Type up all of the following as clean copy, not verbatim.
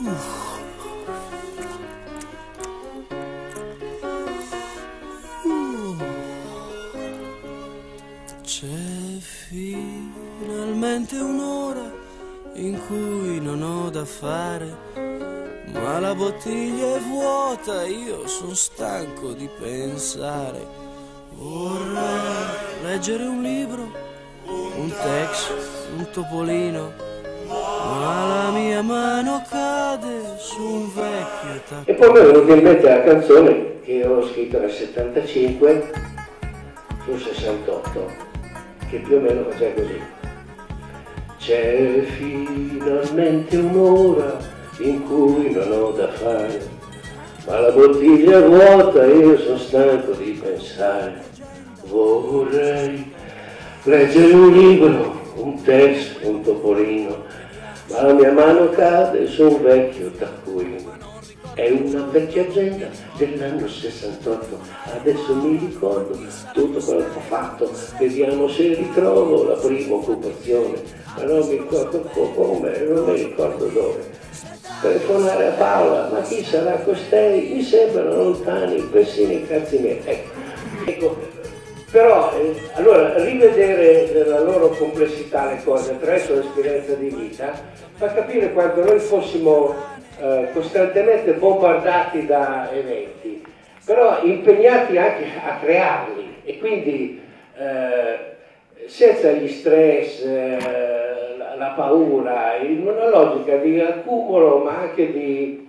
C'è finalmente un'ora in cui non ho da fare, ma la bottiglia è vuota, io sono stanco di pensare. Vorrei leggere un libro, un text, un topolino, ma la mia mano cade su un vecchio taccuino. E poi mi è venuta in mente la canzone che ho scritto nel 75 sul 68, che più o meno faceva così. C'è finalmente un'ora in cui non ho da fare, ma la bottiglia è vuota e io sono stanco di pensare. Vorrei leggere un libro, un testo, un topolino, ma la mia mano cade su un vecchio taccuino. È una vecchia agenda dell'anno 68, adesso mi ricordo tutto quello che ho fatto, vediamo se ritrovo la prima occupazione, ma non mi ricordo come, non mi ricordo dove. Telefonare a Paola, ma chi sarà costei? Mi sembrano lontani, persino i cazzi miei. Ecco, però allora rivedere nella loro complessità le cose attraverso l'esperienza di vita fa capire quanto noi fossimo costantemente bombardati da eventi, però impegnati anche a crearli e quindi senza gli stress, la paura, in una logica di accumulo ma anche di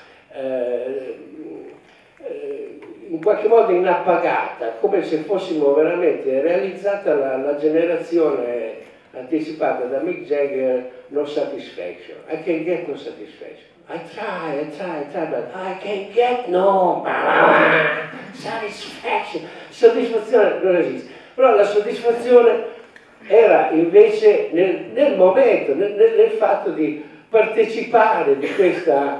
in qualche modo inappagata, come se fossimo veramente realizzata la generazione anticipata da Mick Jagger, No Satisfaction. I can get no satisfaction. I try, but I can't get no satisfaction. Soddisfazione non esiste. Però la soddisfazione era invece nel momento, nel fatto di partecipare di questa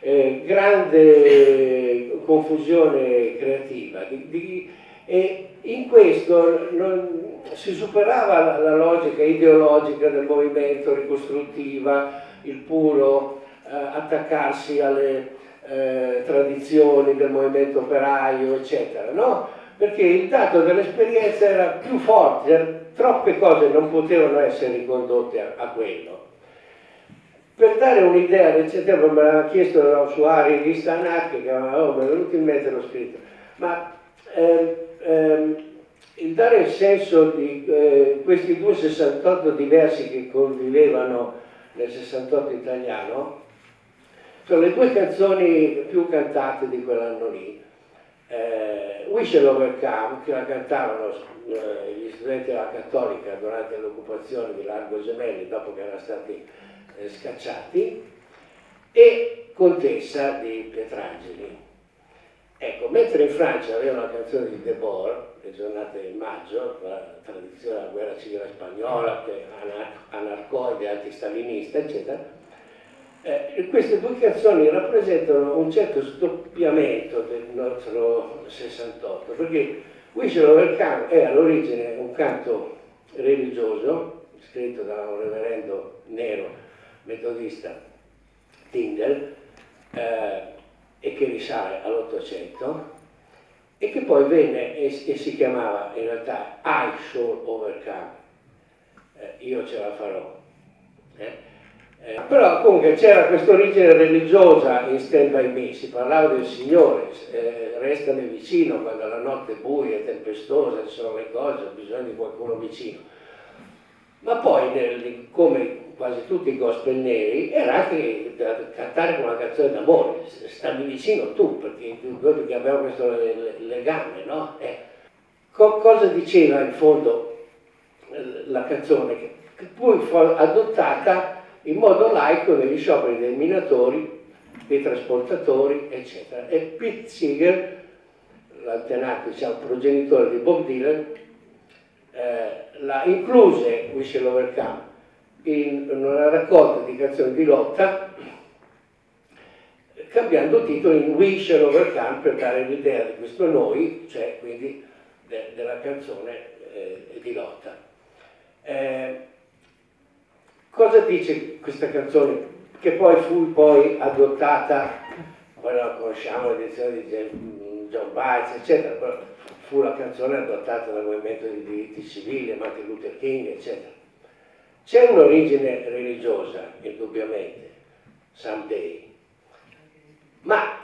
grande confusione creativa. E in questo si superava la logica ideologica del movimento ricostruttiva, il puro attaccarsi alle tradizioni del movimento operaio, eccetera, no? Perché il dato dell'esperienza era più forte, troppe cose non potevano essere ricondotte a quello. Per dare un'idea del settembre, me l'ha chiesto su Ari di Stanak, che mi è venuto in mente, l'ho scritto, ma il dare il senso di questi due 68 diversi che convivevano nel 68 italiano, sono le due canzoni più cantate di quell'anno lì. We Shall Overcome, che la cantavano gli studenti della Cattolica durante l'occupazione di Largo Gemelli, dopo che erano stati scacciati, e Contessa di Pietrangeli. Ecco, mentre in Francia aveva una canzone di Debord, Le giornate di maggio, la tradizione della guerra civile spagnola, che anarcoide, antistalinista, eccetera, queste due canzoni rappresentano un certo sdoppiamento del nostro 68, perché We Shall Overcome è all'origine un canto religioso, scritto da un reverendo nero metodista, Tyndale, e che risale all'Ottocento, e che poi venne e si chiamava in realtà I Shall Overcome, io ce la farò. Però comunque c'era questa origine religiosa in Stand By Me, si parlava del Signore, restami vicino quando la notte è buia e tempestosa, ci sono le cose, ho bisogno di qualcuno vicino. Ma poi, come quasi tutti i gospel neri, era anche da cantare con una canzone d'amore, stammi vicino tu, perché abbiamo questo legame, no? Cosa diceva in fondo la canzone, che poi fu adottata in modo laico negli scioperi dei minatori, dei trasportatori, eccetera. E Pete Seeger, l'antenato, diciamo, progenitore di Bob Dylan, la incluse We Shall Overcome in una raccolta di canzoni di lotta, cambiando titolo in We Shall Overcome per dare l'idea di questo noi, cioè quindi della canzone di lotta. Cosa dice questa canzone che poi fu poi adottata, poi la conosciamo, l'edizione di John Baez, eccetera, però fu la canzone adottata dal movimento dei diritti civili, Martin Luther King, eccetera. C'è un'origine religiosa, indubbiamente, Someday, ma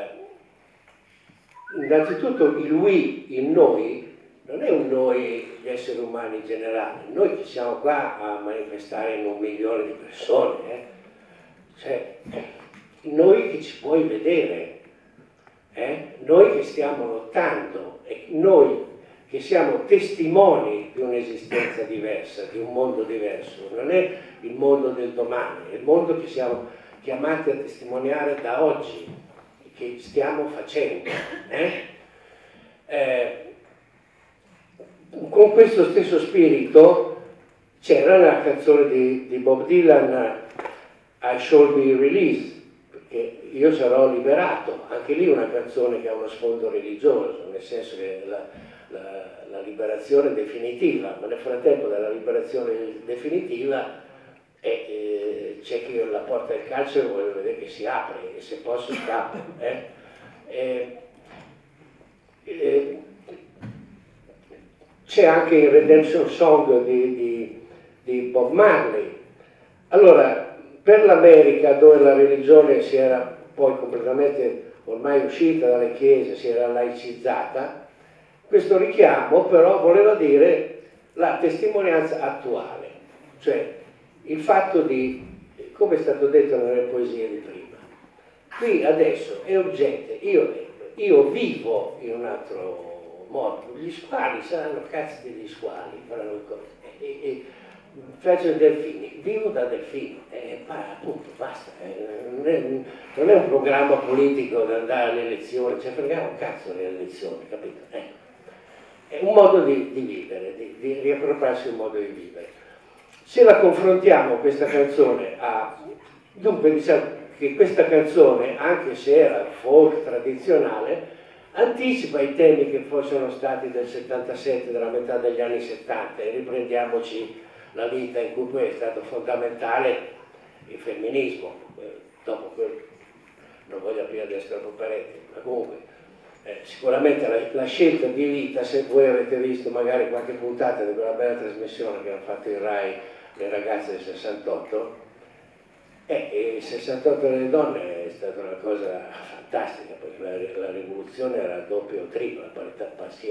innanzitutto il we, il noi, non è un noi gli esseri umani in generale, noi che siamo qua a manifestare in 1 milione di persone, cioè noi che ci puoi vedere, noi che stiamo lottando, e noi che siamo testimoni di un'esistenza diversa, di un mondo diverso, non è il mondo del domani, è il mondo che siamo chiamati a testimoniare da oggi, che stiamo facendo. Con questo stesso spirito c'era la canzone di Bob Dylan, I Shall Be Released, perché io sarò liberato, anche lì una canzone che ha uno sfondo religioso, nel senso che la liberazione definitiva, ma nel frattempo della liberazione definitiva c'è chi la porta del carcere e vuole vedere che si apre, e se posso scappo. C'è anche il Redemption Song di Bob Marley. Allora, per l'America, dove la religione si era poi completamente ormai uscita dalle chiese, si era laicizzata, questo richiamo però voleva dire la testimonianza attuale, cioè il fatto di, come è stato detto nelle poesie di prima, qui adesso è urgente, io vivo in un altro modo, gli squali saranno cazzi degli squali, faranno cose, faccio i delfini, vivo da delfino, appunto, basta, non è un programma politico da andare alle elezioni, cioè freghiamo un cazzo delle elezioni, capito? È un modo di vivere, di riappropriarsi un modo di vivere. Se la confrontiamo questa canzone dunque diciamo che questa canzone, anche se era folk tradizionale, anticipa i temi che sono stati del 77, della metà degli anni 70, e riprendiamoci la vita in cui poi è stato fondamentale il femminismo. Dopo quello non voglio aprire adesso troppo pareti, ma comunque sicuramente la scelta di vita, se voi avete visto magari qualche puntata di quella bella trasmissione che hanno fatto il Rai, le ragazze del 68, il 68 delle donne è stata una cosa fantastica, perché la rivoluzione era doppia o tripla, la parità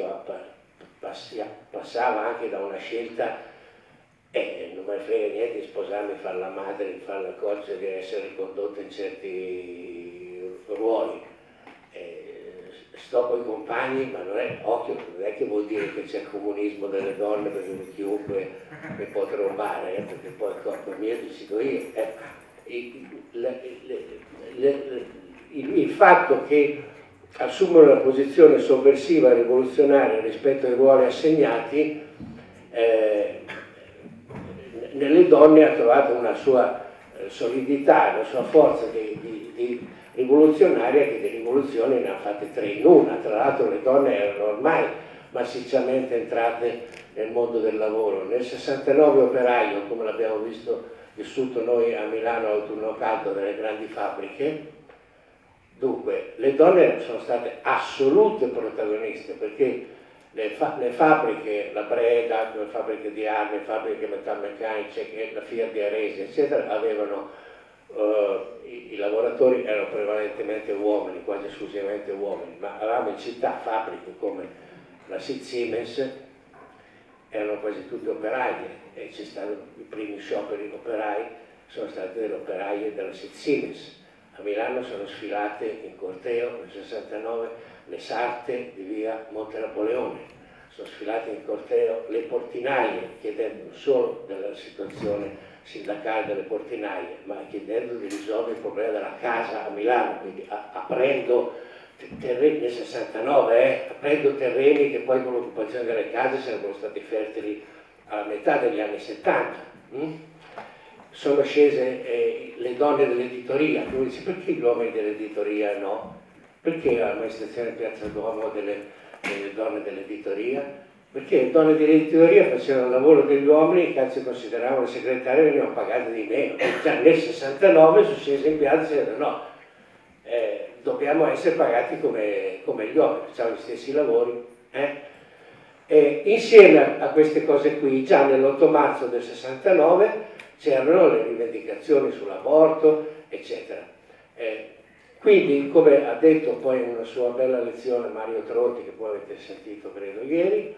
passava anche da una scelta, non me ne frega niente di sposarmi, fare la madre, di fare la coach, di essere ricondotta in certi ruoli. Sto con i compagni, ma non è, occhio, non è che vuol dire che c'è il comunismo delle donne, perché chiunque mi può trombare, perché poi il corpo mio decido io. Il fatto che assumere una posizione sovversiva e rivoluzionaria rispetto ai ruoli assegnati, nelle donne ha trovato una sua solidità, una sua forza di rivoluzionaria, che di rivoluzioni ne ha fatte 3 in una. Tra l'altro le donne erano ormai massicciamente entrate nel mondo del lavoro. Nel 69 operaio, come l'abbiamo vissuto noi a Milano al turno caldo delle grandi fabbriche, dunque le donne sono state assolute protagoniste, perché le fabbriche, la Breda, le fabbriche di armi, le fabbriche metalmeccaniche, la Fiat di Aresi, eccetera, avevano i lavoratori erano prevalentemente uomini, quasi esclusivamente uomini, ma avevamo in città fabbriche come la Siemens, erano quasi tutte operaie, e c'è stato i primi scioperi operai, sono state delle operaie della Siemens. A Milano sono sfilate in corteo nel 69 le sarte di via Monte Napoleone, sono sfilate in corteo le portinaie, chiedendo non solo della situazione sindacale delle portinaie, ma chiedendo di risolvere il problema della casa a Milano, quindi aprendo terreni nel 69, aprendo terreni che poi con l'occupazione delle case sarebbero stati fertili alla metà degli anni 70. Sono scese le donne dell'editoria, tu dici perché gli uomini dell'editoria no? Perché alla manifestazione in Piazza Duomo delle donne dell'editoria? perché le donne di editoria facevano il lavoro degli uomini, cazzo consideravano le segretarie, venivano pagate di meno. E già nel 69 su scese in piazza e dicevano no, dobbiamo essere pagati come gli uomini, facciamo gli stessi lavori. E insieme a queste cose qui, già nell'8 marzo del 69 c'erano le rivendicazioni sull'aborto, eccetera. Quindi, come ha detto poi in una sua bella lezione Mario Tronti, che poi avete sentito credo ieri,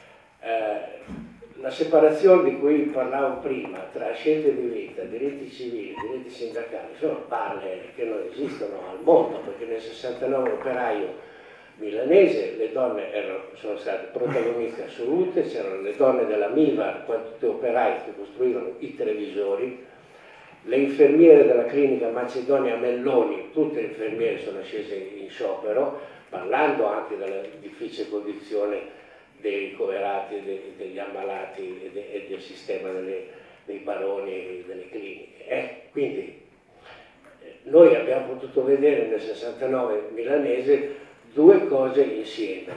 la separazione di cui parlavo prima tra scelte di vita, diritti civili, diritti sindacali, sono palle che non esistono al mondo, perché nel 69 operaio milanese le donne sono state protagoniste assolute, c'erano le donne della Mivar, tutti operai che costruivano i televisori, le infermiere della clinica Macedonia Melloni, tutte le infermiere sono scese in sciopero, parlando anche della difficile condizione dei ricoverati, degli ammalati e del sistema dei baroni e delle cliniche. Quindi noi abbiamo potuto vedere nel 69 milanese due cose insieme,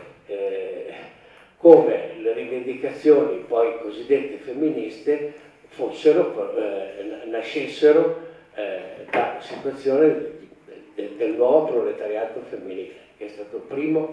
come le rivendicazioni poi cosiddette femministe nascessero da situazione del nuovo proletariato femminile, che è stato il primo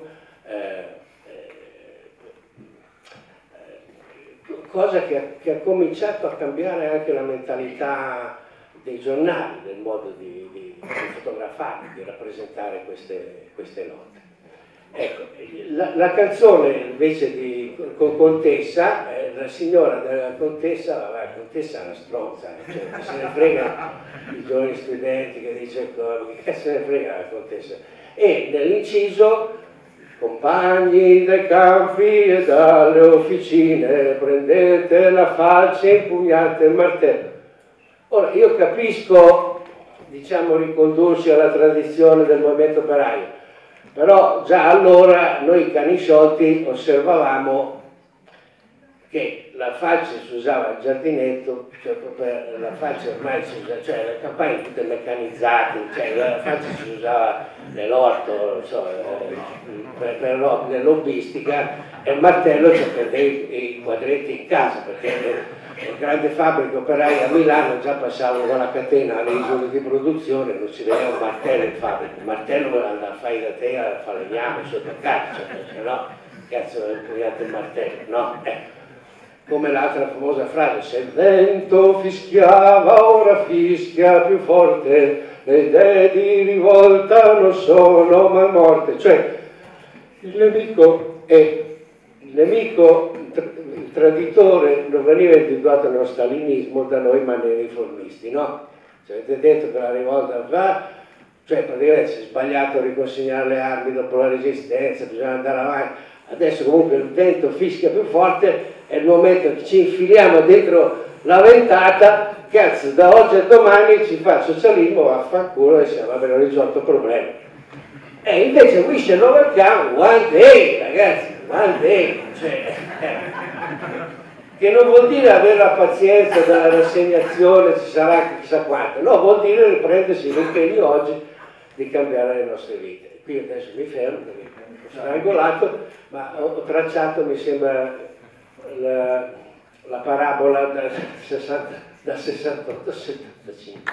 cosa che ha cominciato a cambiare anche la mentalità dei giornali, del modo di fotografare, di rappresentare queste lotte. Ecco, la canzone invece di Contessa, la signora della Contessa, la Contessa è una stronza, cioè, che se ne frega i giovani studenti che dice che se ne frega la Contessa. E nell'inciso, compagni dai campi e dalle officine, prendete la falce e impugnate il martello. Ora, io capisco, diciamo, ricondursi alla tradizione del movimento operaio, però già allora noi cani sciolti osservavamo che la falce si usava al giardinetto, cioè la falce ormai si usa, cioè le campagne tutte meccanizzate, cioè la falce si usava nell'orto, nell'hobbistica, e il martello cioè, per i quadretti in casa, perché le grandi fabbriche operaie a Milano già passavano con la catena alle isole di produzione, non si vedeva un martello in fabbrica, il martello la fai da te a falegname sotto cazzo, se no cazzo è impugnato il martello, no? Come l'altra famosa frase, se il vento fischiava ora fischia più forte, le idee di rivolta non sono mai morte, cioè il nemico, il traditore non veniva individuato nello stalinismo da noi ma nei riformisti, no? Cioè, avete detto che la rivolta va, cioè praticamente si è sbagliato a riconsegnare le armi dopo la resistenza, bisogna andare avanti, adesso comunque il vento fischia più forte, è il momento che ci infiliamo dentro la ventata, cazzo, da oggi a domani ci fa il socialismo, vaffanculo, e abbiamo risolto il problema. E invece we shall overcome one day, ragazzi, one day, cioè, che non vuol dire avere la pazienza della rassegnazione, ci sarà chissà quanto, no, vuol dire riprendersi l'impegno oggi di cambiare le nostre vite. Qui adesso mi fermo perché sono strangolato, ma ho tracciato, mi sembra, la parabola da 68 a 75.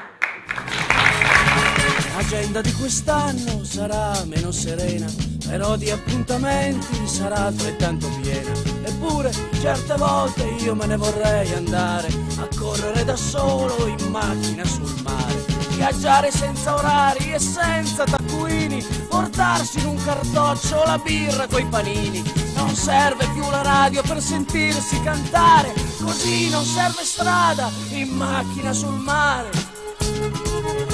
L'agenda di quest'anno sarà meno serena, però di appuntamenti sarà altrettanto piena. Eppure certe volte io me ne vorrei andare a correre da solo in macchina sul mare, viaggiare senza orari e senza taccuini, portarsi in un cartoccio la birra coi panini. Non serve più la radio per sentirsi cantare, così non serve strada in macchina sul mare.